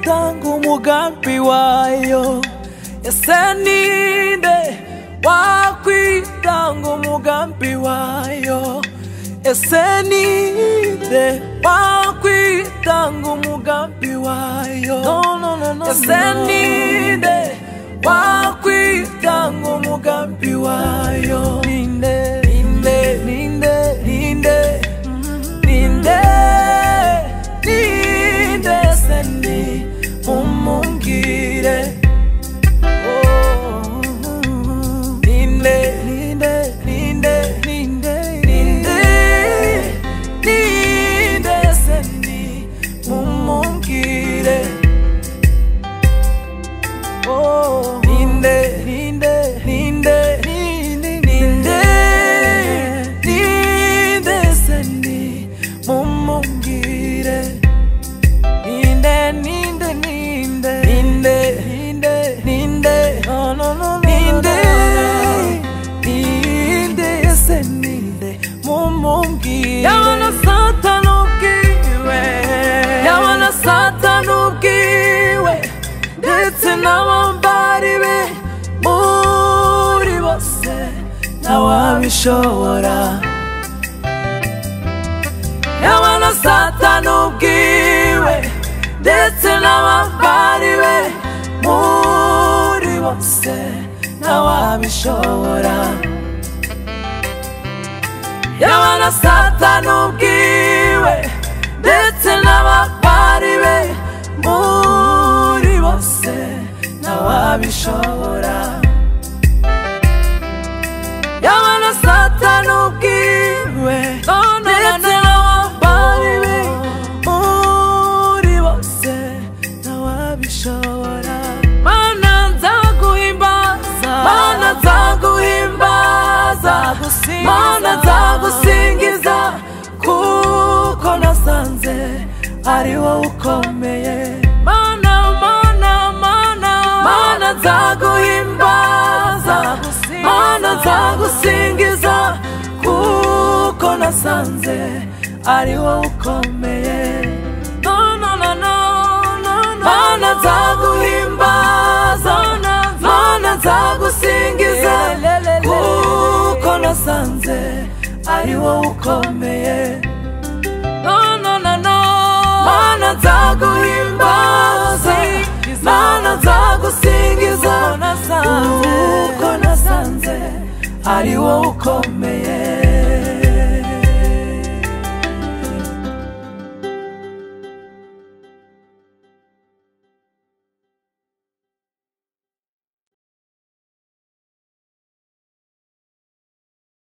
wakwitanga umugambi wayo? Ese ninde wakwitanga umugambi wayo? Ese ninde wakwitanga umugambi wayo? Ese ninde wakwitanga umugambi wayo? Ninde, ninde, ninde, ninde, ninde, ninde, ese ni mumumbwire. Ninde, ninde, ninde, ninde, ninde, ninde, ese ni mumumbwire. Ninde, ninde, ninde, ninde, ninde, ninde, ese ni mumumbwire. Ninde, ninde, ninde, ninde, ninde, ninde, no, no, no, ninde, ninde, ese ninde mumumbwire. Yabona Satani ubwiwe, yabona Satani ubwiwe, ndetse n'abambari be muri bose ntawabishobora. Yabona Satani ubwiwe, ndetse n'abambari be muri bose ntawabishobora. Yabona Satani ubwiwe, ndetse n'abambari be muri bose ntawabishobora. Yabona Satani ubwiwe, ndetse n'abambari be muri bose ntawabishobora. Mana nzaguhimbaza, Mana nzaguhimbaza, Mana nzagusingiza, kuko nasanze ari wowe ukomeye. Mana, Mana, Mana, Mana nzaguhimbaza, Mana nzagusingiza, kuko nasanze ari wowe ukomeye. No, no, no, no, no, no. Mana nzaguhimbaza, Mana nzagusingiza, kuko nasanze ari wowe ukomeye. No, no, no, no. Mana nzaguhimbaza, Mana nzagusingiza, kuko nasanze ari wowe ukomeye.